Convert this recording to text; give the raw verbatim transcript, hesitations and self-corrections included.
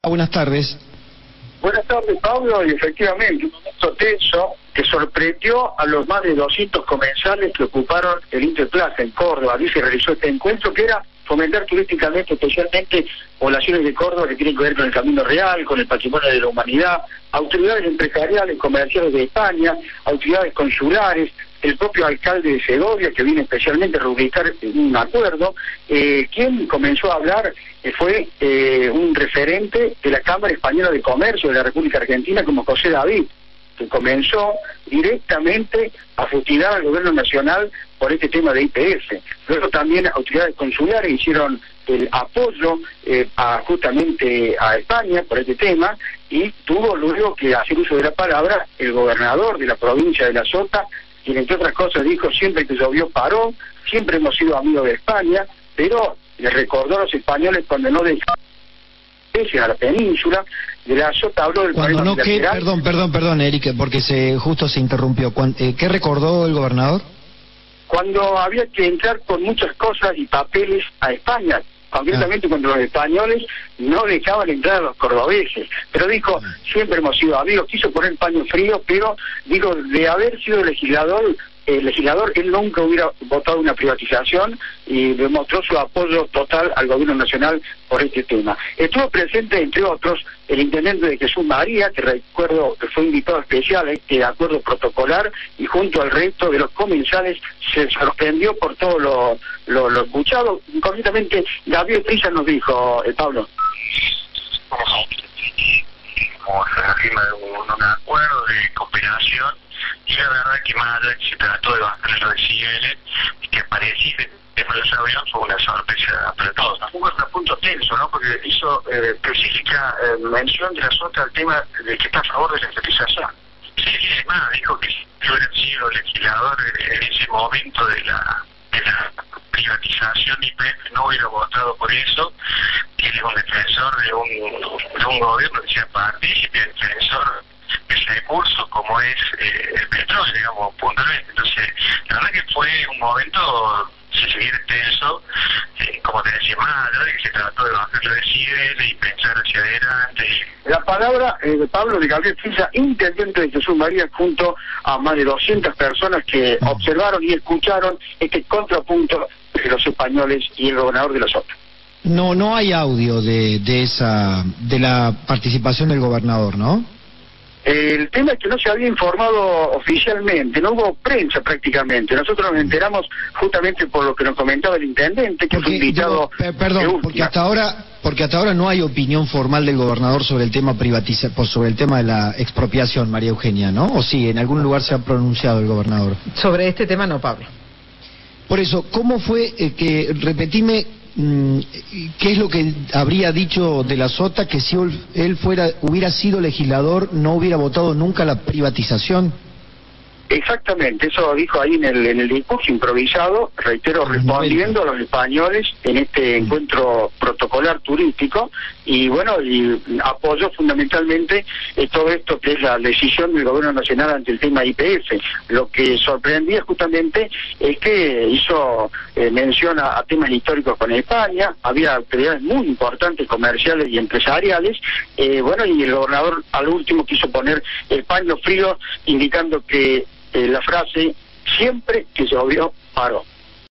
Buenas tardes. Buenas tardes, Pablo, y efectivamente, un momento tenso que sorprendió a los más de doscientos comensales que ocuparon el Interplaza en Córdoba. Allí se realizó este encuentro que era fomentar turísticamente, especialmente poblaciones de Córdoba que tienen que ver con el Camino Real, con el patrimonio de la humanidad, autoridades empresariales, comerciales de España, autoridades consulares, el propio alcalde de Segovia, que viene especialmente a rubricar un acuerdo. Eh, quien comenzó a hablar eh, fue eh, un referente de la Cámara Española de Comercio de la República Argentina, como José David, que comenzó directamente a fustigar al gobierno nacional por este tema de I P F. Luego también autoridades consulares hicieron el apoyo eh, a, justamente a España por este tema, y tuvo luego que hacer uso de la palabra el gobernador de la provincia de La Sota, quien entre otras cosas dijo: siempre que llovió paró, siempre hemos sido amigos de España, pero le recordó a los españoles cuando no dejaron a la península. De La Sota habló del Cuando problema no que, bilateral. perdón, perdón, perdón, Eric, porque se justo se interrumpió. Cuan- eh, ¿Qué recordó el gobernador? Cuando había que entrar con muchas cosas y papeles a España, concretamente ah. cuando los españoles no dejaban entrar a los cordobeses. Pero dijo, ah. siempre hemos sido amigos, quiso poner paño frío, pero digo, de haber sido legislador, el legislador, él nunca hubiera votado una privatización, y demostró su apoyo total al gobierno nacional por este tema. Estuvo presente, entre otros, el intendente de Jesús María, que recuerdo que fue invitado especial a este acuerdo protocolar, y junto al resto de los comensales se sorprendió por todo lo, lo, lo escuchado. Concretamente, Gabriel Prisa nos dijo, eh, Pablo. Como la firma de un, un acuerdo de cooperación, y la verdad que más allá que se trató de bajar lo de Cibeles, que parecía que por esa reunión fue una sorpresa para todos. Un contrapunto tenso, ¿no? Porque hizo eh, específica eh, mención de la Sota al tema de que está a favor de la estatización. Sí, es más, dijo que si hubiera sido legislador en ese momento de la, de la privatización de I P F, no hubiera votado por eso, que él es un defensor de un, de un gobierno que sea partícipe, defensor de ese recurso como es eh, el petróleo, digamos, puntualmente. Entonces, la verdad que fue un momento, si se quiere, tenso, eh, como te decía, más allá de que se trató de bajarlo de Cibeles y pensar hacia adelante. La palabra eh, de Pablo de Gabriel Prisa, intendente de Jesús María, junto a más de doscientas personas que observaron y escucharon este contrapunto de los españoles y el gobernador de La Sota. No, no hay audio de, de esa, de la participación del gobernador, ¿no? El tema es que no se había informado oficialmente, no hubo prensa prácticamente. Nosotros nos enteramos justamente por lo que nos comentaba el intendente, que porque, fue invitado. Yo, perdón, porque hasta ahora, porque hasta ahora no hay opinión formal del gobernador sobre el tema privatiza, por sobre el tema de la expropiación, María Eugenia, ¿no? O sí, en algún lugar se ha pronunciado el gobernador. Sobre este tema no, Pablo. Por eso, ¿cómo fue eh, que, repetime, mmm, qué es lo que habría dicho de La Sota, que si él fuera, hubiera sido legislador, no hubiera votado nunca la privatización? Exactamente, eso dijo ahí en el, en el discurso improvisado, reitero, respondiendo a los españoles en este encuentro protocolar turístico, y bueno, y apoyó fundamentalmente eh, todo esto que es la decisión del gobierno nacional ante el tema I P F. Lo que sorprendía justamente es que hizo eh, mención a, a temas históricos con España, había autoridades muy importantes comerciales y empresariales, eh, bueno, y el gobernador al último quiso poner el paño frío, indicando que Eh, la frase, siempre que llovió, paró.